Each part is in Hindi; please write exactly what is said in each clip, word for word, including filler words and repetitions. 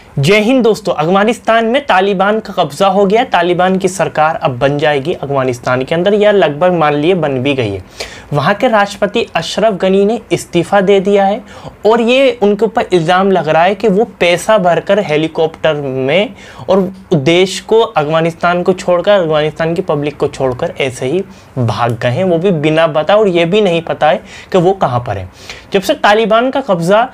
जय हिंद दोस्तों। अफगानिस्तान में तालिबान का कब्जा हो गया। तालिबान की सरकार अब बन जाएगी अफगानिस्तान के अंदर, या लगभग मान लिए बन भी गई है। वहाँ के राष्ट्रपति अशरफ गनी ने इस्तीफा दे दिया है और ये उनके ऊपर इल्ज़ाम लग रहा है कि वो पैसा भरकर हेलीकॉप्टर में और देश को, अफगानिस्तान को छोड़कर, अफगानिस्तान की पब्लिक को छोड़कर ऐसे ही भाग गए हैं, वो भी बिना बता, और ये भी नहीं पता है कि वो कहाँ पर है। जब से तालिबान का कब्जा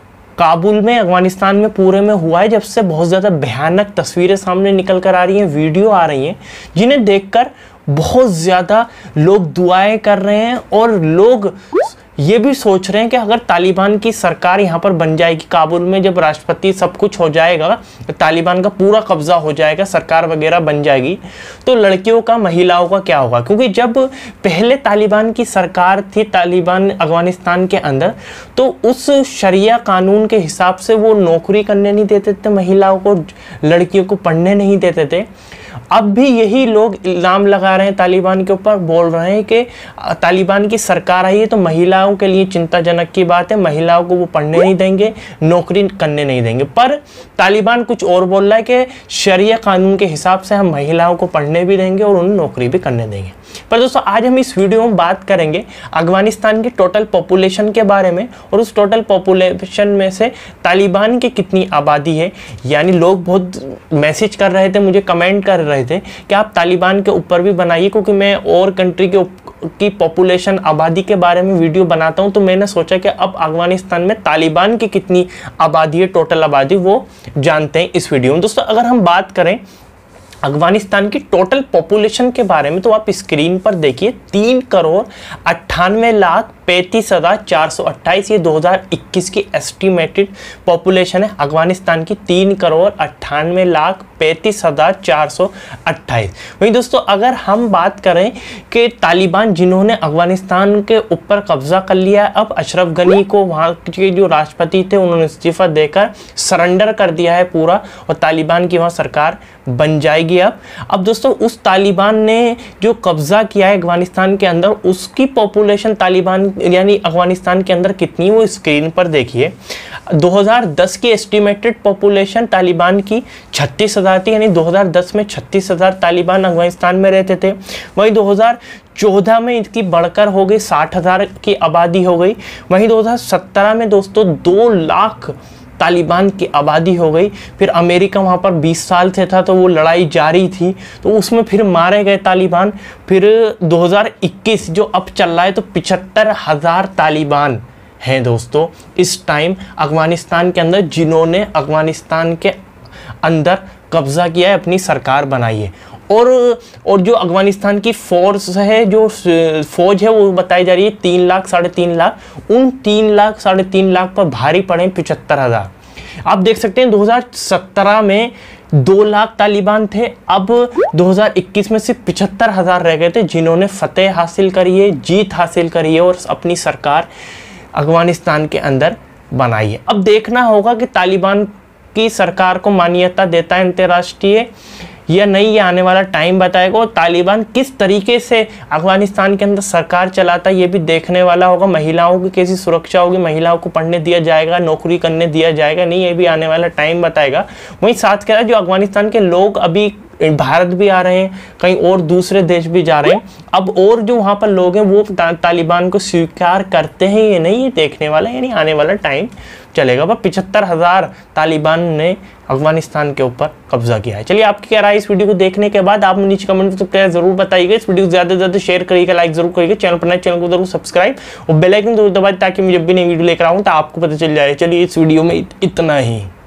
काबुल में, अफगानिस्तान में पूरे में हुआ है, जब से बहुत ज़्यादा भयानक तस्वीरें सामने निकल कर आ रही हैं, वीडियो आ रही हैं, जिन्हें देखकर बहुत ज़्यादा लोग दुआएं कर रहे हैं और लोग ये भी सोच रहे हैं कि अगर तालिबान की सरकार यहाँ पर बन जाएगी काबुल में, जब राष्ट्रपति सब कुछ हो जाएगा, तालिबान का पूरा कब्जा हो जाएगा, सरकार वगैरह बन जाएगी, तो लड़कियों का, महिलाओं का क्या होगा। क्योंकि जब पहले तालिबान की सरकार थी, तालिबान अफगानिस्तान के अंदर, तो उस शरिया कानून के हिसाब से वो नौकरी करने नहीं देते थे महिलाओं को, लड़कियों को पढ़ने नहीं देते थे। अब भी यही लोग इल्ज़ाम लगा रहे हैं तालिबान के ऊपर, बोल रहे हैं कि तालिबान की सरकार आई है तो महिलाओं के लिए चिंताजनक की बात है, महिलाओं को वो पढ़ने नहीं देंगे, नौकरी करने नहीं देंगे। पर तालिबान कुछ और बोल रहा है कि शरिया कानून के हिसाब से हम महिलाओं को पढ़ने भी देंगे और उन्हें नौकरी भी करने देंगे। पर दोस्तों, आज हम इस वीडियो में बात करेंगे अफगानिस्तान की टोटल पॉपुलेशन के बारे में, और उस टोटल पॉपुलेशन में से तालिबान की कितनी आबादी है। यानी लोग बहुत मैसेज कर रहे थे, मुझे कमेंट कर रहे थे कि आप तालिबान के ऊपर भी बनाइए, क्योंकि मैं और कंट्री के की पॉपुलेशन, आबादी के बारे में वीडियो बनाता हूं। तो मैंने सोचा कि अब अफगानिस्तान में तालिबान की कितनी आबादी है, टोटल आबादी, वो जानते हैं इस वीडियो में। दोस्तों, अगर हम बात करें अफगानिस्तान की टोटल पॉपुलेशन के बारे में, तो आप स्क्रीन पर देखिए, तीन करोड़ अट्ठानवे लाख पैंतीस हज़ार चार सौ अट्ठाईस, ये दो हज़ार इक्कीस की एस्टिमेटेड पॉपुलेशन है अफगानिस्तान की, तीन करोड़ अट्ठानवे लाख पैंतीस हज़ार चार सौ अट्ठाईस। वहीं दोस्तों, अगर हम बात करें कि तालिबान जिन्होंने अफगानिस्तान के ऊपर कब्जा कर लिया है, अब अशरफ गनी को, वहाँ के जो राष्ट्रपति थे, उन्होंने इस्तीफा देकर सरेंडर कर दिया है पूरा, और तालिबान की वहाँ सरकार बन जाएगी। अब अब दोस्तों, उस तालिबान ने जो कब्जा किया है अफगानिस्तान के अंदर, उसकी पॉपुलेशन तालिबान यानी अफगानिस्तान के अंदर कितनी, वो स्क्रीन पर देखिए। दो हज़ार दस की एस्टिमेटेड पॉपुलेशन तालिबान की छत्तीस हज़ार थी, यानी दो हज़ार दस में छत्तीस हज़ार तालिबान अफगानिस्तान में रहते थे। वहीं दो हज़ार चौदह में इसकी बढ़कर हो गई साठ हज़ार की आबादी हो गई। वहीं दो हज़ार सत्रह में दोस्तों दो लाख तालिबान की आबादी हो गई। फिर अमेरिका वहाँ पर बीस साल से था, तो वो लड़ाई जारी थी, तो उसमें फिर मारे गए तालिबान। फिर दो हज़ार इक्कीस जो अब चल रहा है, तो पिछहत्तर हज़ार तालिबान हैं दोस्तों इस टाइम अफगानिस्तान के अंदर, जिन्होंने अफगानिस्तान के अंदर कब्जा किया है, अपनी सरकार बनाई है। और और जो अफगानिस्तान की फोर्स है, जो फौज है, वो बताई जा रही है तीन लाख साढ़े तीन लाख। उन तीन लाख साढ़े तीन लाख पर भारी पड़े पिचहत्तर हज़ार। आप देख सकते हैं दो हज़ार सत्रह में दो लाख तालिबान थे, अब दो हज़ार इक्कीस में सिर्फ पिचहत्तर हज़ार रह गए थे, जिन्होंने फतेह हासिल करी है, जीत हासिल करी है और अपनी सरकार अफगानिस्तान के अंदर बनाई है। अब देखना होगा कि तालिबान की सरकार को मान्यता देता है अंतर्राष्ट्रीय या नहीं, ये आने वाला टाइम बताएगा। और तालिबान किस तरीके से अफगानिस्तान के अंदर सरकार चलाता है, ये भी देखने वाला होगा। महिलाओं की कैसी सुरक्षा होगी, महिलाओं को पढ़ने दिया जाएगा, नौकरी करने दिया जाएगा नहीं, ये भी आने वाला टाइम बताएगा। वहीं साथ कह रहा है, जो अफगानिस्तान के लोग अभी भारत भी आ रहे हैं, कहीं और दूसरे देश भी जा रहे हैं, अब और जो वहाँ पर लोग हैं वो ता, तालिबान को स्वीकार करते हैं ये नहीं, ये देखने वाला, यानी आने वाला टाइम चलेगा। पर पिछहत्तर हज़ार तालिबान ने अफगानिस्तान के ऊपर कब्जा किया है। चलिए, आपकी क्या राय इस वीडियो को देखने के बाद, आप नीचे कमेंट में जरूर बताइएगा। इस वीडियो को ज़्यादा से ज़्यादा शेयर करिएगा, लाइक जरूर करिएगा, चैनल पर नए चैनल को जरूर सब्सक्राइब और बेल आइकन जरूर दबाइए, ताकि मैं जब भी नई वीडियो लेकर आऊँ तो आपको पता चल जाए। चलिए, इस वीडियो में इतना ही।